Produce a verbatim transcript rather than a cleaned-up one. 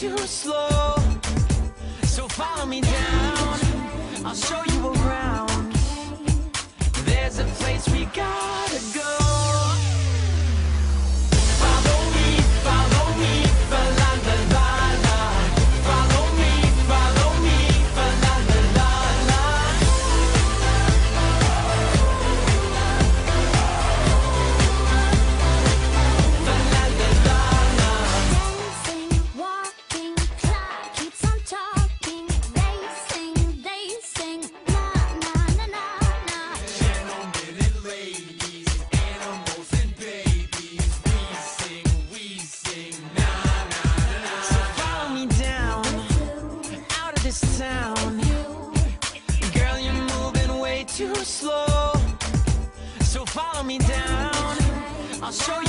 too slow. So follow me down, I'll show you around. There's a place we gotta go. Follow me, follow me, fa la la la la. Follow me, follow me, fa la la la la. Fa la la la la. Dancing, walking, clock keeps on talking. They sing, they sing, na na na na na. Gentlemen and ladies, animals and babies, we sing, we sing, na na na na. So follow me down, out of this town. Girl, you're moving way too slow. So follow me down, I'll show you